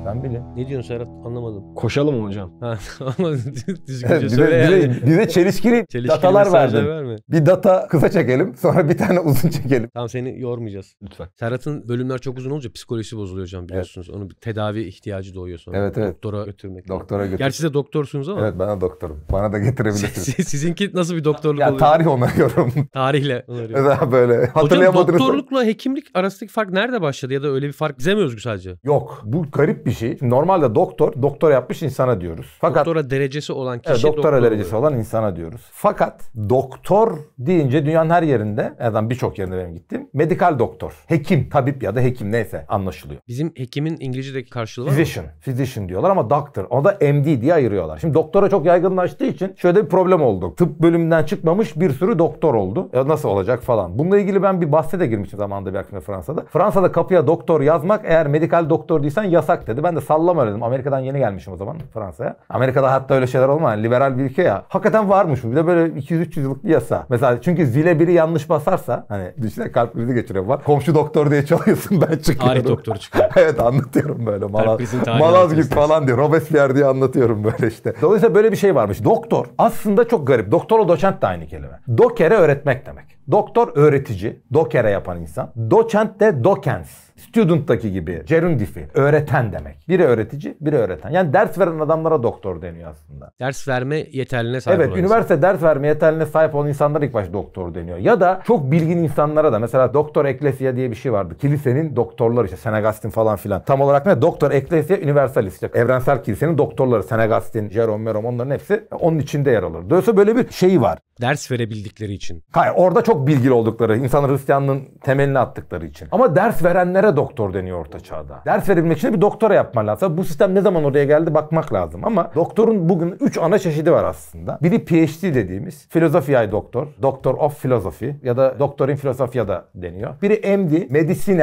Ben bileyim. Ne diyorsun Serhat? Anlamadım. Koşalım mı hocam? Ha, ama düzgünce söyle yani. Bize çelişkili datalar mesajlar verdin. verme. Bir data kısa çekelim, sonra bir tane uzun çekelim. Tamam, seni yormayacağız. Lütfen. Serhat'ın bölümler çok uzun olunca psikolojisi bozuluyor hocam, biliyorsunuz. Onun bir tedavi ihtiyacı doğuyor sonra. Evet. Doktora götürmek. Doktora götür. Gerçi siz de doktorsunuz ama. Evet, ben de doktorum. Bana da getirebilirsiniz. Sizinki nasıl bir doktorluk Ya oluyor? tarih onarıyorum. Tarihle onarıyor. Daha böyle Hocam hatırlayamadığınız. doktorlukla hekimlik arasındaki fark nerede başladı, ya da öyle bir fark bize mi özgü sadece? Yok. Bu garip bir şey. Normalde doktor yapmış insana diyoruz. Fakat Doktora derecesi olan kişi evet, doktora doktor derecesi oluyor. olan insana diyoruz. Fakat doktor deyince dünyanın her yerinde, yani birçok yerinde benim gittim, medikal doktor, hekim, tabip ya da hekim neyse anlaşılıyor. Bizim hekimin İngilizce'deki karşılığı var mı? Physician diyorlar ama doctor, o da MD diye ayırıyorlar. Şimdi doktora çok yaygınlaştığı için şöyle bir problem oldu. Tıp bölümünden çıkmamış bir sürü doktor oldu. Nasıl olacak falan. Bununla ilgili ben bir bahse de girmiştim zamanında bir akşam Fransa'da. Fransa'da kapıya doktor yazmak, eğer medikal doktor değilsen yasak dedi. Ben de sallama dedim. Amerika'dan yeni gelmişim o zaman Fransa'ya. Amerika'da hatta öyle şeyler olmaz. Yani liberal bir ülke ya. Hakikaten varmış bu. Bir de böyle 200-300 yıllık bir yasa. Mesela çünkü zile biri yanlış basarsa, hani düşünsene, kalp krizi geçiriyor var. Komşu doktor diye çalıyorsun, ben çıkıyorum. Tarih doktoru çıkıyor. Evet, anlatıyorum böyle. Malazgirt anlatıyorsun. falan diye. Robespierre diye anlatıyorum böyle işte. Dolayısıyla böyle bir şey varmış. Doktor aslında çok garip. Doktorla doçent de aynı kelime. Dokere öğretmek demek. Doktor öğretici. Dokere yapan insan. Doçent de docens. Student'taki gibi gerundifi, öğreten demek. Biri öğretici, biri öğreten. Yani ders veren adamlara doktor deniyor aslında. Ders verme yeterliliğine sahip Evet, olan üniversite ders verme yeterliliğine sahip olan insanlara ilk başta doktor deniyor. Ya da çok bilgin insanlara da, mesela Doktor Ecclesia diye bir şey vardı. Kilisenin doktorları, işte Senagustin falan filan. Tam olarak ne? Doktor Ecclesia Universalis. İşte evrensel kilisenin doktorları. Senagustin, Jerome, onların hepsi onun içinde yer alır. Dolayısıyla böyle bir şey var. Ders verebildikleri için. Hayır, orada çok bilgili oldukları, insanlar Hristiyanlığın temelini attıkları için. Ama ders verenlere doktor deniyor Orta Çağ'da. Ders verebilmek için de bir doktora yapman lazım. Bu sistem ne zaman oraya geldi bakmak lazım. Ama doktorun bugün 3 ana çeşidi var aslında. Biri PhD dediğimiz Philosophiae doktor, Doctor of Philosophy ya da Doctor in Philosophia da deniyor. Biri MD,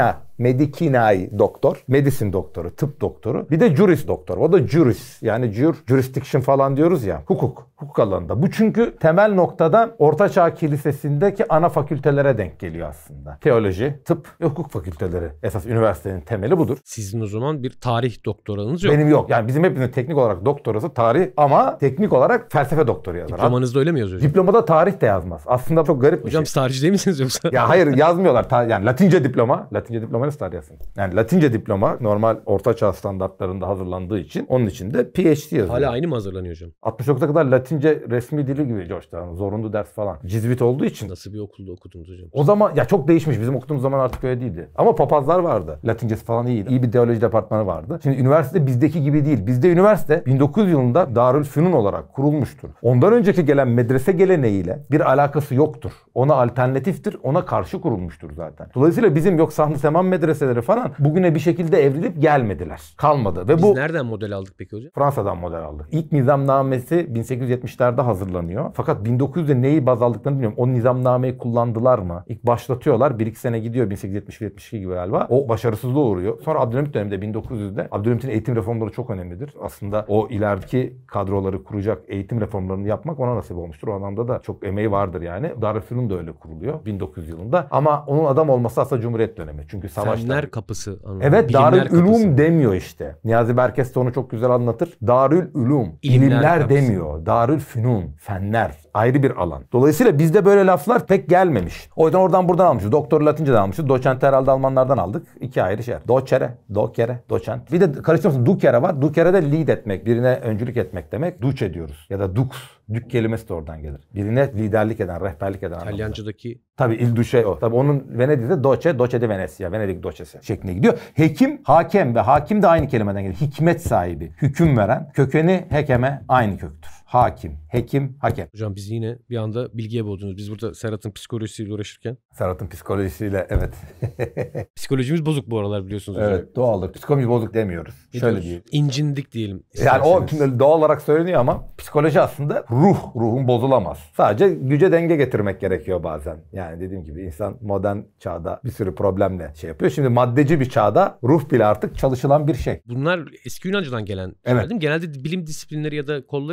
Medicinai doktor, medicine doktoru, tıp doktoru. Bir de juris doktor. O da juris, yani jurisdiction falan diyoruz ya. Hukuk alanında. Bu çünkü temel noktada Orta Çağ Kilisesi'ndeki ana fakültelere denk geliyor aslında. Teoloji, tıp ve hukuk fakülteleri. Esas üniversitenin temeli budur. Sizin o zaman bir tarih doktoranız yok. Benim yok. Yani bizim hepimizin teknik olarak doktorası tarih ama teknik olarak felsefe doktoru yazar. Diplomanızda öyle mi yazıyor? Diplomada tarih de yazmaz. Aslında çok garip bir Hocam şey. siz tarihçi değil misiniz yoksa? Ya hayır, yazmıyorlar. Yani Latince diploma nasıl tarih yazsın? Yani Latince diploma normal Orta Çağ standartlarında hazırlandığı için onun için de PhD yazıyor. Hala aynı mı hazırlanıyor hocam? 69'a kadar Latince resmi dili gibi Georgetown. Zorunlu ders falan. Cizvit olduğu için. Nasıl bir okulda okudunuz hocam? O zaman ya çok değişmiş. Bizim okuduğumuz zaman artık öyle değildi. Ama papazlar vardı. Latincesi falan iyiydi. İyi bir teoloji departmanı vardı. Şimdi üniversite bizdeki gibi değil. Bizde üniversite 1900 yılında Darülfünun olarak kurulmuştur. Ondan önceki gelen medrese geleneğiyle bir alakası yoktur. Ona alternatiftir. Ona karşı kurulmuştur zaten. Dolayısıyla bizim yok Sahn-ı Seman medreseleri falan bugüne bir şekilde evrilip gelmediler. Kalmadı. Ve Biz bu nereden model aldık peki hocam? Fransa'dan model aldık. İlk nizamnamesi 1870'lerde hazırlanıyor. Fakat 1900'de neyi baz aldıklarını bilmiyorum. O nizamnameyi kullandılar mı? İlk başlatıyorlar. 1-2 sene gidiyor. 1870-72 gibi galiba. O başarısızlığa uğruyor. Sonra Abdülhamit döneminde 1900'de Abdülhamit'in eğitim reformları çok önemlidir. Aslında o ileriki kadroları kuracak eğitim reformlarını yapmak ona nasip olmuştur. O anlamda da çok emeği vardır yani. Darülfünun da öyle kuruluyor 1900 yılında. Ama onun adam olması aslında Cumhuriyet dönemi. Çünkü savaşlar. Fenler kapısı. Anladım. Evet, Bilimler Darülülum kapısı. demiyor işte. Niyazi Berkes de onu çok güzel anlatır. Darülülum. İlimler İlimler kapısı. demiyor. Darülfünun. Fenler. Ayrı bir alan. Dolayısıyla bizde böyle laflar pek gelmemiş. O yüzden oradan buradan almışız. Doktor Latince'den almışız. Doçent herhalde Almanlardan aldık. İki ayrı şey. Dokere, doçent. Bir de karıştırmasın, dukere var. Dukere de lead etmek. Birine öncülük etmek demek. Duce diyoruz. Ya da dux. Dük kelimesi de oradan gelir. Birine liderlik eden, rehberlik eden anlamında. İtalyanca'daki Tabii il duce o. Tabii onun Venedik'te doce de Venezia. Venedik doçesi şeklinde gidiyor. Hekim, hakem ve hakim de aynı kelimeden gelir. Hikmet sahibi, hüküm veren. Kökeni hekeme aynı köktür. Hakim, hekim, hakem. hocam bizi yine bir anda bilgiye boğdunuz. Biz burada Serhat'ın psikolojisiyle uğraşırken. Serhat'ın psikolojisiyle evet. Psikolojimiz bozuk bu aralar biliyorsunuz hocam. Evet, doğallık. Psikoloji bozuk demiyoruz. Ne Şöyle diyoruz? diyeyim. İncindik diyelim. Yani o isterseniz. doğal olarak söyleniyor ama psikoloji aslında ruhun bozulamaz. Sadece güce denge getirmek gerekiyor bazen. Yani dediğim gibi insan modern çağda bir sürü problemle şey yapıyor. Şimdi maddeci bir çağda ruh bile artık çalışılan bir şey. Bunlar eski Yunanca'dan gelen Evet. şeyler değil mi? Genelde bilim disiplinleri ya da kolları hep eski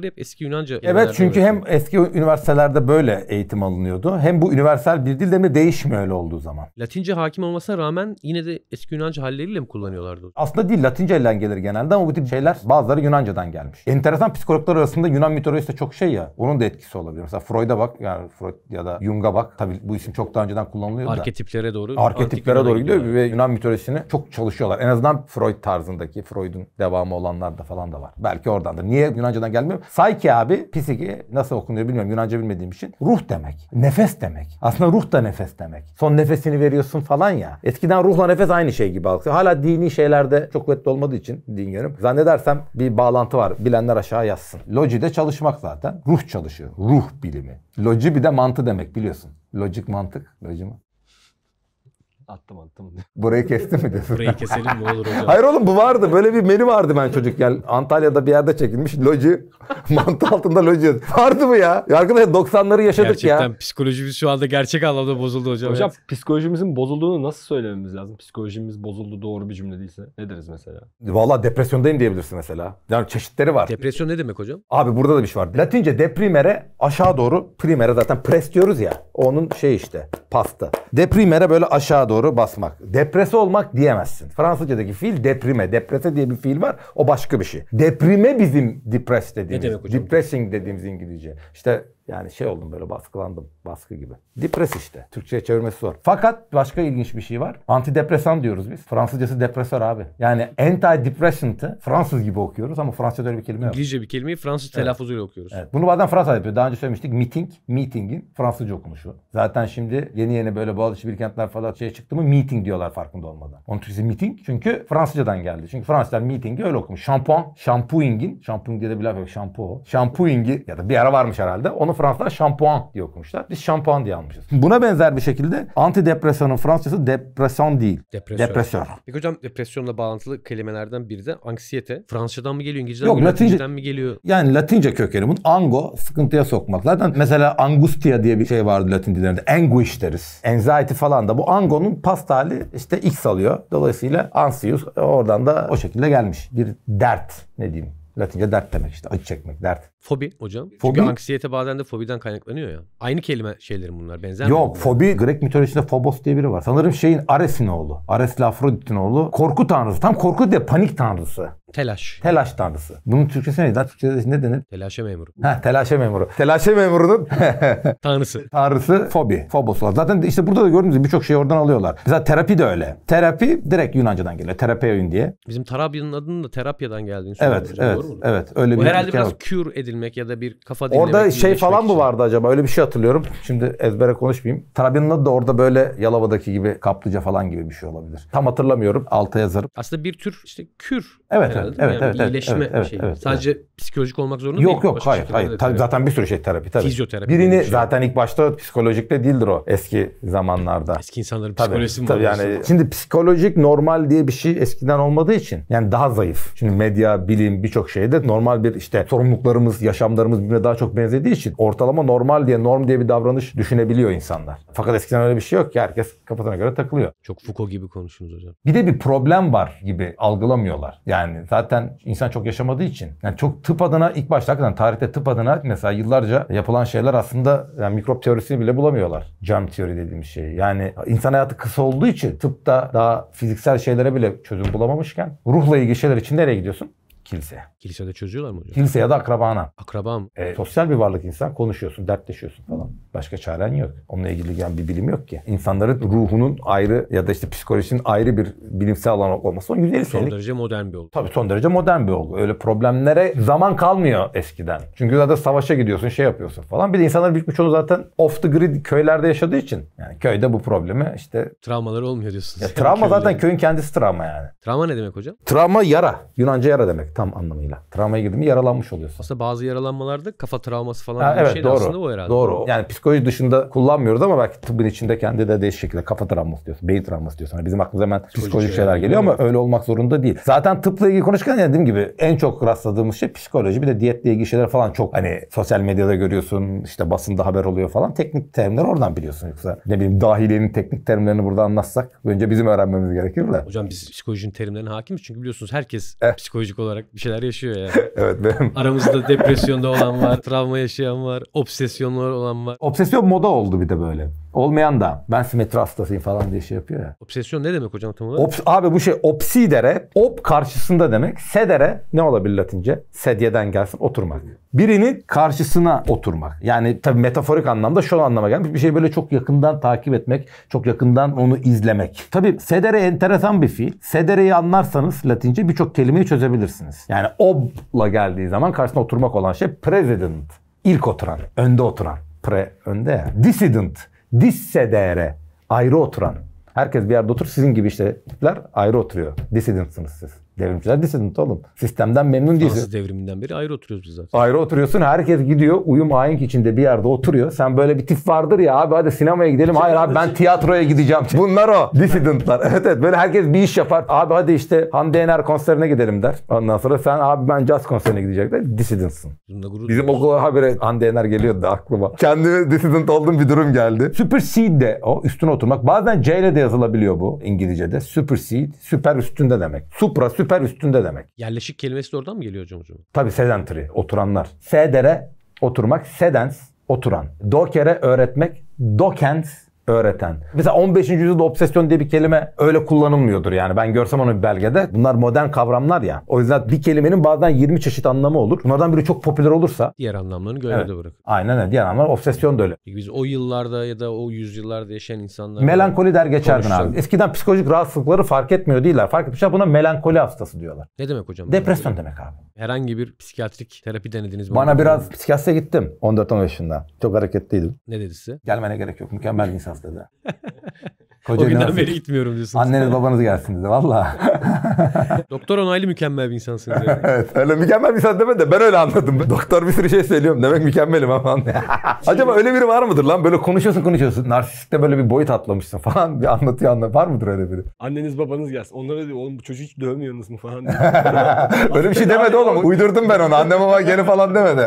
eski Yunanca Evet, kelimelerde çünkü var. hem eski üniversitelerde böyle eğitim alınıyordu. Hem bu universal bir dil de mi değişmiyor öyle olduğu zaman. Latince hakim olmasına rağmen yine de eski Yunanca halleriyle mi kullanıyorlardı? Aslında dil Latince ile gelir genelde ama bu tip şeyler bazıları Yunanca'dan gelmiş. Enteresan, psikologlar arasında Yunan mitolojisi de çok şey ya. Onun da etkisi olabilir. Mesela Freud'a bak, yani Freud ya da Jung'a bak. Tabii bu isim çok daha önceden kullanılıyor da. Arketiplere doğru. Arketiplere antik doğru Yunan'a gidiyor ve Yunan mitolojisini çok çalışıyorlar. En azından Freud tarzındaki, Freud'un devamı olanlar da falan da var. Belki oradandır. Niye Yunanca'dan gelmiyor? Psyche abi, psiki nasıl okunuyor bilmiyorum. Yunanca bilmediğim için. Ruh demek. Nefes demek. Aslında ruh da nefes demek. Son nefesini veriyorsun falan ya. Eskiden ruhla nefes aynı şey gibi algılıyor. Hala dini şeylerde çok kuvvetli olmadığı için din yönüm. Zannedersem bir bağlantı var. Bilenler aşağı yazsın. Loji'de çalışmak zaten. Ruh çalışıyor. Ruh bilimi. Loji bir de mantı demek biliyorsun. Lojik mantık. Loji mi? Attım. Burayı kestin mi diyorsun? Burayı keselim mi olur hocam? Hayır oğlum, bu vardı. Böyle bir menü vardı ben çocukken. Antalya'da bir yerde çekilmiş. Loji. Mantı altında loji. Vardı mı ya? Ya arkadaşlar 90'ları yaşadık Gerçekten ya. psikolojimiz şu anda gerçek anlamda bozuldu hocam. Hocam Evet. psikolojimizin bozulduğunu nasıl söylememiz lazım? Psikolojimiz bozuldu doğru bir cümle değilse. Ne deriz mesela? Valla depresyondayım diyebilirsin mesela. Yani çeşitleri var. Depresyon ne demek hocam? Abi burada da bir şey var. Latince deprimere aşağı doğru, primere zaten pres diyoruz ya. Onun şey işte, pasta. Deprimere böyle aşağı doğru basmak. Deprese olmak diyemezsin. Fransızcadaki fiil deprime. Deprese diye bir fiil var. O başka bir şey. Deprime bizim depress dediğimiz. Ne demek hocam? Depressing dediğimiz İngilizce. İşte yani şey oldum, böyle baskılandım. Baskı gibi. Depres işte. Türkçe'ye çevirmesi zor. Fakat başka ilginç bir şey var. Antidepresan diyoruz biz. Fransızcası depresör abi. Yani antidepressant'ı Fransız gibi okuyoruz ama Fransızca'da öyle bir kelime yok. İngilizce bir kelimeyi Fransız telaffuzuyla okuyoruz. Evet. Bunu bazen Fransa yapıyor. Daha önce söylemiştik. Meeting'in Fransızca okunuşu. Zaten şimdi yeni böyle Boğaziçi, Bilkentler falan şeye çıktı mı meeting diyorlar farkında olmadan. Onun Türkçesi meeting çünkü Fransızcadan geldi. Çünkü Fransızlar meeting'i öyle okumuş. Shampooing diye de bir laf yok. Shampooing'i ya da bir ara varmış herhalde. Onu Fransızlar şampuan diye okumuşlar. Biz şampuan diye almışız. Buna benzer bir şekilde antidepresanın Fransızcası depresan değil. Depresör. Peki hocam depresyonla bağlantılı kelimelerden biri de anksiyete. Fransızcadan mı geliyor, İngilizceden Yok, mi, Latince- Latinceden mi geliyor? Yani Latince kökeni bunun. Ango, sıkıntıya sokmak. Zaten mesela angustia diye bir şey vardı Latin dillerinde. Anguish deriz. Anxiety falan da. Bu angonun past hali işte X alıyor. Dolayısıyla anxious oradan da o şekilde gelmiş. Bir dert, ne diyeyim. Latince dert demek işte. Acı çekmek, dert. Fobi hocam. Fobi- Çünkü anksiyete bazen de fobiden kaynaklanıyor ya. Aynı kelime şeylerin bunlar. Benzer mi? Yok, fobi Grek mitolojisinde Phobos diye biri var. Sanırım şeyin Ares'in oğlu. Ares'le Afrodit'in oğlu. Korku tanrısı. Tam korku değil, panik tanrısı. Telaş. Telaş tanrısı. Bunun Türkçesi neydi? Türkçe'de ne denir? Telaşe memuru. Telaşe memuru. Telaşe memurunun Tanrısı. tanrısı fobi. Phobos var. Zaten işte burada da gördüğünüz gibi birçok şeyi oradan alıyorlar. Mesela terapi de öyle. Terapi direkt Yunanca'dan geliyor. Terapeuin diye. Bizim Tarabya'nın adının da terapyadan geldiğini Evet, söylüyor hocam. evet, Doğru mu? evet. Öyle Bu bir herhalde hikaye biraz var. cure edilmek ya da bir kafa dinlemek. Orada şey iyileşmek falan mı için. vardı acaba? Öyle bir şey hatırlıyorum. Şimdi ezbere konuşmayayım. Terapi'nin adı da orada böyle Yalova'daki gibi kaplıca falan gibi bir şey olabilir. Tam hatırlamıyorum. Alta yazarım. Aslında bir tür işte kür. Evet, herhalde, evet, değil mi? evet, Yani evet, iyileşme evet, şeyi. evet, Sadece psikolojik olmak zorunda değil. Yok Başka hayır şekillerde hayır. de Tabii terapi. zaten bir sürü şey terapi tabii. Fizyoterapi Birini gibi bir şey. zaten ilk başta psikolojikte değildir o eski zamanlarda. Eski insanların Tabii, psikolojisi mi tabii var? yani şimdi psikolojik normal diye bir şey eskiden olmadığı için yani daha zayıf. Şimdi medya, bilim birçok şeyde normal bir işte sorumluluklarımız, yaşamlarımız birbirine daha çok benzediği için ortalama normal diye, norm diye bir davranış düşünebiliyor insanlar. Fakat eskiden öyle bir şey yok ki, herkes kafasına göre takılıyor. Çok Foucault gibi konuştunuz hocam. Bir de bir problem var gibi algılamıyorlar. Yani zaten insan çok yaşamadığı için. Yani çok tıp adına ilk başta hakikaten tarihte tıp adına mesela yıllarca yapılan şeyler aslında yani mikrop teorisini bile bulamıyorlar. Germ teori dediğimiz şey. Yani insan hayatı kısa olduğu için tıpta daha fiziksel şeylere bile çözüm bulamamışken ruhla ilgili şeyler için nereye gidiyorsun? Kiliseye. Kilisede çözüyorlar mı hocam? Kilise ya da akrabana. Akraba mı? Sosyal bir varlık insan. Konuşuyorsun, dertleşiyorsun falan. Başka çaren yok. Onunla ilgili yani bir bilim yok ki. İnsanların ruhunun ayrı ya da işte psikolojinin ayrı bir bilimsel alan olması o 150 Son senelik. derece modern bir olgu. Tabii son derece modern bir olgu. Öyle problemlere zaman kalmıyor eskiden. Çünkü zaten savaşa gidiyorsun, şey yapıyorsun falan. Bir de insanların büyük bir çoğu zaten off the grid köylerde yaşadığı için. Yani köyde bu problemi işte... Travmaları olmuyor diyorsunuz. Ya Yani travma zaten köylerin. köyün kendisi travma yani. Travma ne demek hocam? Travma yara. Yunanca yara demek tam anlamıyla. Travmaya girdin mi yaralanmış oluyorsun. Aslında bazı yaralanmalarda kafa travması falan Ha, gibi bir evet şey de doğru. aslında o herhalde. Doğru. Yani psikoloji dışında kullanmıyoruz ama belki tıbbın içinde kendi de değişik şekilde kafa travması diyorsun, beyin travması diyorsun. Hani bizim aklımıza hemen psikolojik şeyler geliyor ama öyle olmak zorunda değil. Zaten tıpla ilgili konuşurken yani dediğim gibi en çok rastladığımız şey psikoloji. Bir de diyetle ilgili şeyler falan çok hani sosyal medyada görüyorsun, işte basında haber oluyor falan. Teknik terimleri oradan biliyorsun. Yoksa ne bileyim dahiliyenin teknik terimlerini burada anlatsak önce bizim öğrenmemiz gerekir de. Hocam biz psikolojinin terimlerine hakimiz çünkü biliyorsunuz herkes psikolojik olarak bir şeyler yaşıyor yani. Evet benim. Aramızda depresyonda olan var, travma yaşayan var, obsesyonlar olan var. Obsesyon moda oldu bir de böyle. Olmayan da ben simetri hastasıyım falan diye şey yapıyor ya. Obsesyon ne demek hocam tam olarak? Abi bu şey obsidere, op karşısında demek. Sedere ne olabilir Latince? Sedyeden gelsin, oturmak. Birinin karşısına oturmak. Yani tabii metaforik anlamda şu anlama gelmiş. Bir şey böyle çok yakından takip etmek, çok yakından onu izlemek. Tabii sedere enteresan bir fiil. Sedereyi anlarsanız Latince birçok kelimeyi çözebilirsiniz. Yani ob'la geldiği zaman karşısına oturmak olan şey president. İlk oturan, önde oturan. Önde ya. Dissident. Dissedere. Ayrı oturan. Herkes bir yerde otur. Sizin gibi işte tipler ayrı oturuyor. Dissidentsınız siz. Devrimciler dissident oğlum. Sistemden memnun değilsin. Fransız devriminden beri ayrı oturuyoruz biz zaten. Ayrı oturuyorsun. Herkes gidiyor. Uyum ahenk içinde bir yerde oturuyor. Sen böyle bir tip vardır ya abi hadi sinemaya gidelim. Hayır abi ben tiyatroya gideceğim. Bunlar o. Dissidentlar. Evet. Böyle herkes bir iş yapar. Abi hadi işte Hande Yener konserine gidelim der. Ondan sonra sen abi ben jazz konserine gidecekler. Dissidentsın. Bizim okula habire Hande Yener geliyordu da aklıma. Kendime dissident olduğum bir durum geldi. Supersede de o üstüne oturmak. Bazen C ile de yazılabiliyor bu İngilizce'de. Supersede. Süper üstünde demek. Supra süper üstünde demek. Yerleşik kelimesi de oradan mı geliyor hocam? Tabii sedentary, oturanlar. Sedere, oturmak. Sedens, oturan. Dokere, öğretmek. Dokens, öğreten. Mesela 15. yüzyılda obsesyon diye bir kelime öyle kullanılmıyordur yani. Ben görsem onu bir belgede. Bunlar modern kavramlar ya. O yüzden bir kelimenin bazen 20 çeşit anlamı olur. Bunlardan biri çok popüler olursa. Diğer anlamlarını gölgede bırakır. Aynen öyle. Diğer anlamlar obsesyon da öyle. Biz o yıllarda ya da o yüzyıllarda yaşayan insanlar... Melankoli der geçerdin konuşacağım. abi. Eskiden psikolojik rahatsızlıkları fark etmiyor değiller. Fark etmişler buna melankoli hastası diyorlar. Ne demek hocam? Depresyon demek abi. Herhangi bir psikiyatrik terapi denediniz mi? Bana biraz psikiyatriye gittim 14-15 yaşında. Çok hareketliydim. Ne dedi size? Gelmene gerek yok. Mükemmel bir insan dedi. O günden beri gitmiyorum diyorsunuz. Anneniz babanız gelsin dedi valla. Doktor onaylı mükemmel bir insansınız yani. Evet öyle mükemmel bir insan demedi de ben öyle anladım. Doktor bir sürü şey söylüyorum demek mükemmelim ama. Acaba öyle biri var mıdır lan? Böyle konuşuyorsun. Narsistikte böyle bir boyut atlamışsın falan. Bir anlatıyor. Var mıdır öyle biri? Anneniz babanız gelsin. Onlara diyor oğlum bu çocuğu hiç dövmüyorsunuz mu falan diyor. Öyle bir şey demedi oğlum. Uydurdum ben onu. Annem baba geri falan demedi.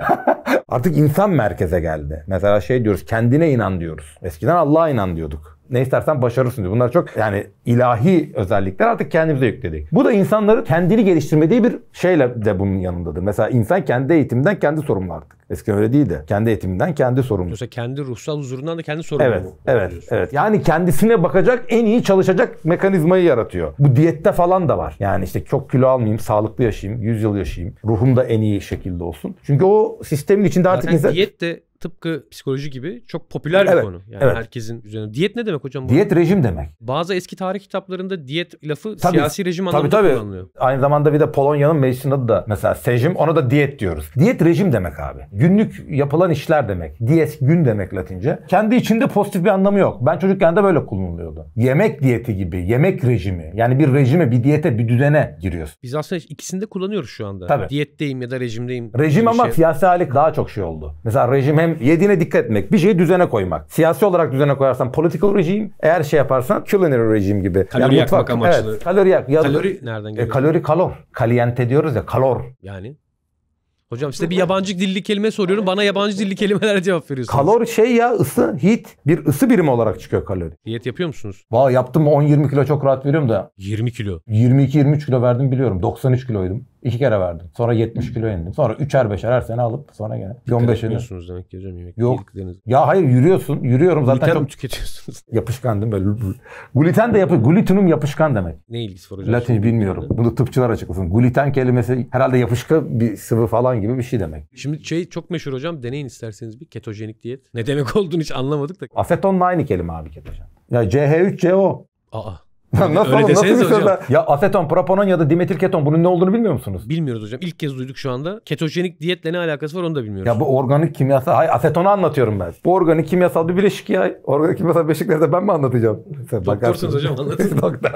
Artık insan merkeze geldi. Mesela şey diyoruz kendine inan diyoruz. Eskiden Allah'a inan diyorduk. Ne istersen başarırsın diyor. Bunlar çok yani ilahi özellikler artık kendimize yükledik. Bu da insanların kendini geliştirmediği bir şeyle de bunun yanındadır. Mesela insan kendi eğitiminden kendi sorumlu artık. Eskiden öyle değildi. Kendi eğitiminden kendi sorumlu. Yoksa kendi ruhsal huzurundan da kendi sorumlu mu? Evet. Yani kendisine bakacak, en iyi çalışacak mekanizmayı yaratıyor. Bu diyette falan da var. Yani işte çok kilo almayayım, sağlıklı yaşayayım, 100 yıl yaşayayım. Ruhum da en iyi şekilde olsun. Çünkü o sistemin içinde artık insan... Diyet de tıpkı psikoloji gibi çok popüler bir konu. Yani herkesin üzerine. Diyet ne demek hocam? Diyet rejim demek. Bazı eski tarih kitaplarında diyet lafı siyasi rejim anlamında kullanılıyor. Aynı zamanda bir de Polonya'nın meclisinin adı da mesela sejim, ona da diyet diyoruz. Diyet rejim demek abi. Günlük yapılan işler demek. Dies gün demek Latince. Kendi içinde pozitif bir anlamı yok. Ben çocukken de böyle kullanılıyordu. Yemek diyeti gibi, yemek rejimi. Yani bir rejime, bir diyete, bir düzene giriyorsun. Biz aslında ikisini de kullanıyoruz şu anda. Tabii. Diyetteyim ya da rejimdeyim. Rejim ama siyasi hali daha çok şey oldu. Mesela rejim hem yediğine dikkat etmek, bir şeyi düzene koymak. Siyasi olarak düzene koyarsan political regime, eğer şey yaparsan culinary regime gibi. Kalori yakmak amaçlı. Evet, kalori yak. Kalori nereden geliyor? Kalori kalor. Caliente diyoruz ya, kalor. Yani? Hocam size bir yabancı dilli kelime soruyorum. Bana yabancı dilli kelimeler cevap veriyorsunuz. Kalor şey ya, ısı, heat. Bir ısı birimi olarak çıkıyor kalori. Diyet yapıyor musunuz? Valla yaptım 10-20 kilo çok rahat veriyorum da. 20 kilo. 22-23 kilo verdim biliyorum. 93 kiloydum. 2 kere verdim. Sonra 70 kilo indim. Sonra 3'er 5'er her sene alıp sonra gene 15 yapıyorsunuz demek ki hocam yemek. Yok. Ya hayır yürüyorum zaten gluten çok. mi tüketiyorsunuz? Yapışkandım böyle. Gluten de glutenum yapışkan demek. Ne ilgisi var hocam? Latin bilmiyorum. Bunu tıpçılar açıklasın. Gluten kelimesi herhalde yapışkan bir sıvı falan gibi bir şey demek. Şimdi çok meşhur hocam. Deneyin isterseniz bir ketojenik diyet. Ne demek olduğunu hiç anlamadık da. Asetonla aynı kelime abi ketojen. Ya CH3CO. Aa. Nasıl bir söz? Ya aseton, proponon ya da dimetilketon bunun ne olduğunu bilmiyor musunuz? Bilmiyoruz hocam. İlk kez duyduk şu anda. Ketojenik diyetle ne alakası var onu da bilmiyoruz. Ya bu organik kimyasal... Hayır, asetonu anlatıyorum ben. Bu organik kimyasal bir bileşik ya. Organik kimyasal bileşikleri de ben mi anlatacağım? Doktorsunuz hocam, anlatın. Doktor.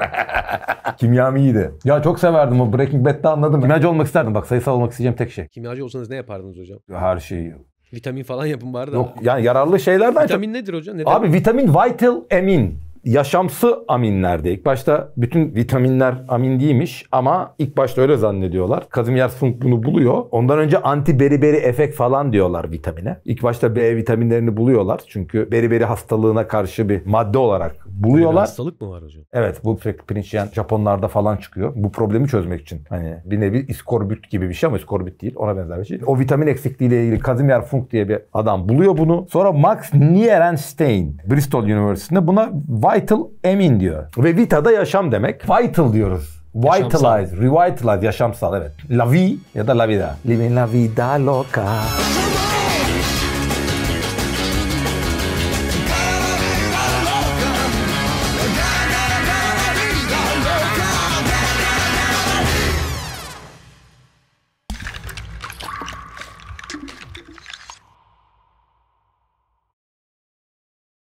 Kimyam iyiydi. Ya çok severdim o Breaking Bad'de anladım. Kimyacı olmak isterdim. Bak sayısal olmak isteyeceğim tek şey. Kimyacı olsanız ne yapardınız hocam? Her şeyi. Vitamin falan yapın bari da. Yok yani yararlı şeylerden Vitamin nedir hocam? Abi vitamin vital emin. yaşamsı aminlerde. İlk başta bütün vitaminler amin değilmiş ama ilk başta öyle zannediyorlar. Kazimierz Funk bunu buluyor. Ondan önce anti beriberi efekt falan diyorlar vitamine. İlk başta B vitaminlerini buluyorlar. Çünkü beriberi hastalığına karşı bir madde olarak buluyorlar. Bir hastalık mı var hocam? Evet, bu sürekli pirinç yiyen Japonlarda falan çıkıyor. Bu problemi çözmek için. Hani bir nevi iskorbüt gibi bir şey ama iskorbüt değil. Ona benzer bir şey. O vitamin eksikliğiyle ilgili Kazimierz Funk diye bir adam buluyor bunu. Sonra Max Nierenstein Bristol Üniversitesi'nde buna vital emin diyor. Ve vita'da yaşam demek. Vital diyoruz. Vitalize, revitalize, yaşamsal evet. La vie ya da la vida. Living la vida loca.